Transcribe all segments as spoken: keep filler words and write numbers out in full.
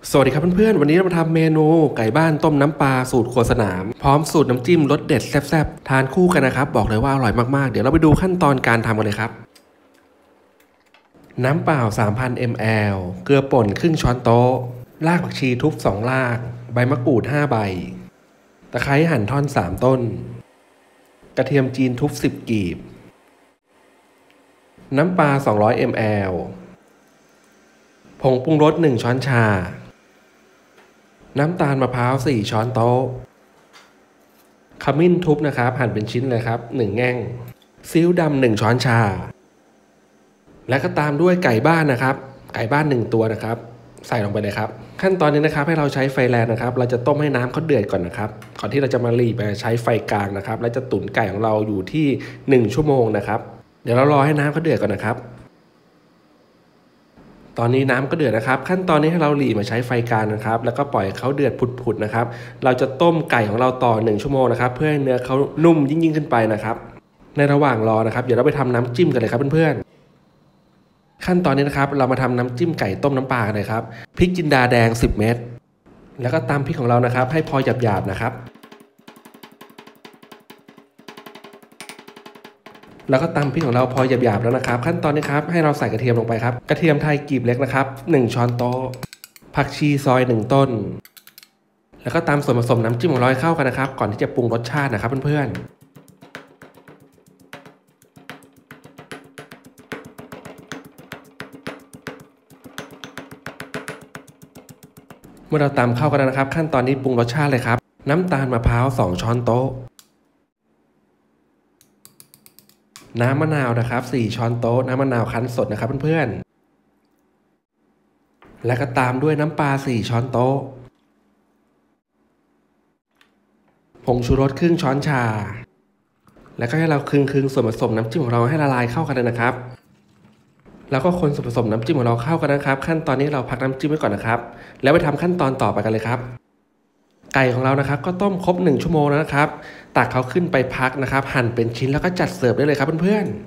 สวัสดีครับเพื่อนๆวันนี้เรามาทำเมนูไก่บ้านต้มน้ำปลาสูตรครัวสนามพร้อมสูตรน้ำจิ้มรสเด็ดแซ่บๆทานคู่กันนะครับบอกเลยว่าอร่อยมากๆเดี๋ยวเราไปดูขั้นตอนการทำกันเลยครับน้ำเปล่า สามพัน มิลลิลิตร เกลือป่นครึ่งช้อนโต๊ะรากผักชีทุบสองรากใบมะกรูดห้าใบตะไคร้หั่นท่อนสามต้นกระเทียมจีนทุบสิบกีบน้ำปลาสองร้อยมิลลิลิตร ผงปรุงรสหนึ่งช้อนชาน้ำตาลมะพร้าวสี่ช้อนโต๊ะขมิ้นทุบนะครับหั่นเป็นชิ้นเลยครับหนึ่งแง่งซีอิ๊วดำหนึ่งช้อนชาและก็ตามด้วยไก่บ้านนะครับไก่บ้านหนึ่งตัวนะครับใส่ลงไปเลยครับขั้นตอนนี้นะครับให้เราใช้ไฟแรงนะครับเราจะต้มให้น้ำเขาเดือดก่อนนะครับก่อนที่เราจะมารีไปใช้ไฟกลางนะครับและจะตุ๋นไก่ของเราอยู่ที่หนึ่งชั่วโมงนะครับเดี๋ยวเรารอให้น้ำเขาเดือดก่อนนะครับตอนนี้น้ำก็เดือดนะครับขั้นตอนนี้ให้เราหลีมาใช้ไฟกลางนะครับแล้วก็ปล่อยเขาเดือดผุดๆนะครับเราจะต้มไก่ของเราต่อหนึ่งชั่วโมงนะครับเพื่อให้เนื้อเขานุ่มยิ่งๆขึ้นไปนะครับในระหว่างรอนะครับเดี๋ยวเราไปทำน้ำจิ้มกันเลยครับเพื่อนๆขั้นตอนนี้นะครับเรามาทำน้ำจิ้มไก่ต้มน้ำปลากันเลยครับพริกจินดาแดงสิบเม็ดแล้วก็ตำพริกของเรานะครับให้พอหยาบๆนะครับแล้วก็ตำพริกของเราพอหยาบๆแล้วนะครับขั้นตอนนี้ครับให้เราใส่กระเทียมลงไปครับกระเทียมไทยกลีบเล็กนะครับหนึ่งช้อนโต๊ะผักชีซอยหนึ่งต้นแล้วก็ตามส่วนผสมน้ำจิ้มของเราให้เข้ากันนะครับก่อนที่จะปรุงรสชาตินะครับเพื่อนๆเมื่อเราตำเข้ากันแล้วนะครับขั้นตอนนี้ปรุงรสชาติเลยครับน้ำตาลมะพร้าวสองช้อนโต๊ะน้ำมะนาวนะครับสี่ช้อนโต๊ะน้ำมะนาวคั้นสดนะครับเพื่อนๆแล้วก็ตามด้วยน้ำปลาสี่ช้อนโต๊ะผงชูรสครึ่งช้อนชาแล้วก็ให้เราคลึงๆส่วนผสมน้ำจิ้มของเราให้ละลายเข้ากันเลยนะครับแล้วก็คนส่วนผสมน้ำจิ้มของเราเข้ากันนะครับขั้นตอนนี้เราพักน้ำจิ้มไว้ก่อนนะครับแล้วไปทำขั้นตอนต่อไปกันเลยครับไก่ของเรานะครับก็ต้มครบหนึ่งชั่วโมงแล้วนะครับตักเขาขึ้นไปพักนะครับหั่นเป็นชิ้นแล้วก็จัดเสิร์ฟได้เลยครับเพื่อน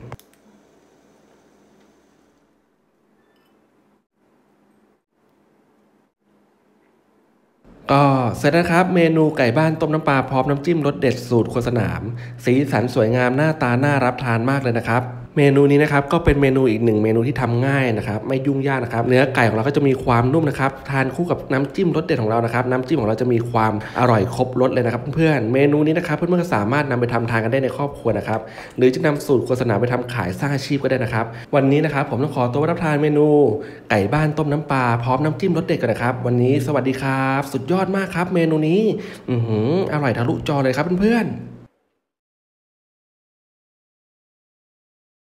ๆก็เสร็จแล้วครับเมนูไก่บ้านต้มน้ำปลาพร้อมน้ำจิ้มรสเด็ดสูตรโคสนามสีสันสวยงามหน้าตาน่ารับทานมากเลยนะครับเมนูนี้นะครับก็เป็นเมนูอีกหนึ่งเมนูที่ทำง่ายนะครับไม่ยุ่งยากนะครับเนื้อไก่ของเราก็จะมีความนุ่มนะครับทานคู่กับน้ำจิ้มรสเด็ดของเรานะครับน้ำจิ้มของเราจะมีความอร่อยครบรสเลยนะครับเพื่อนๆเมนูนี้นะครับเพื่อนๆก็สามารถนำไปทำทานกันได้ในครอบครัวนะครับหรือจะนำสูตรโฆษณาไปทำขายสร้างอาชีพก็ได้นะครับวันนี้นะครับผมต้องขอตัวรับทานเมนูไก่บ้านต้มน้ำปลาพร้อมน้ำจิ้มรสเด็ดกันนะครับวันนี้สวัสดีครับสุดยอดมากครับเมนูนี้อือหืออร่อยทะลุจอเลยครับเพื่อนๆ